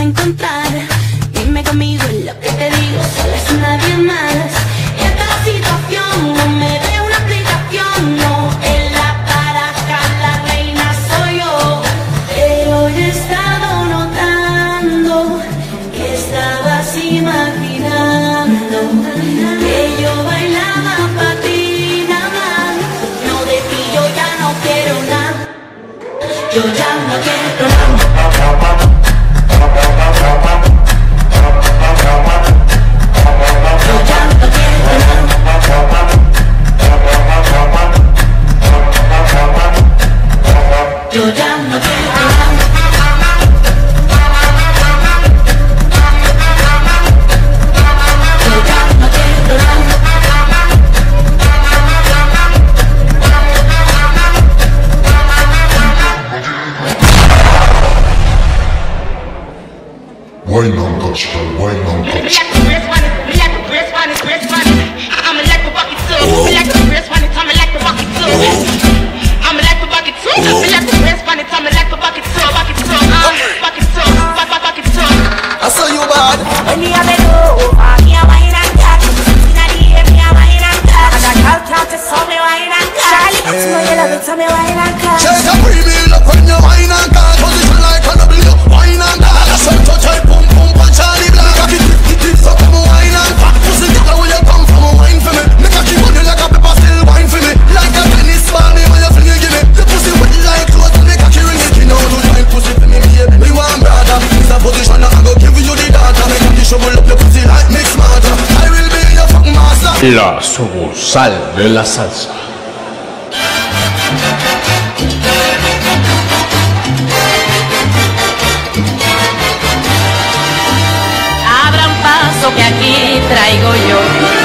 encontrar. Dime conmigo lo que te digo, solo es nadie más. Esta situación no me dé una explicación, no. En la baraja la reina soy yo. Pero yo he estado notando que estabas imaginando que yo bailaba para ti nada más. No, de ti yo ya no quiero nada. Yo ya no quiero nada. Yo ya no quiero nada. Yo ya no quiero nada. Why not touch her? Why not touch? I saw you bad. When me a bend over, me a wine and cut. Inna the air, me a wine and cut. I got girl can't just saw me wine and cut. Charlie, I know you love it, so me wine and cut. Shake a premium look when you wine and cut. Position like a W, wine and cut. I saw you touch boom boom on Charlie Black. I keep it so come wine and cut. Pussy girl, where you come from, wine for me. Make a keep on you like a pepper, still wine for me. Like a tennis ball, me when you fling you give me. The pussy wet like clothes, and make a carry me. You know do like pussy for me, me want brother. It's a position I go give you the data. Make a shovel up your pussy like mix matter. I will be your fucking master. La sucursal de la salsa. Abran paso que aquí traigo yo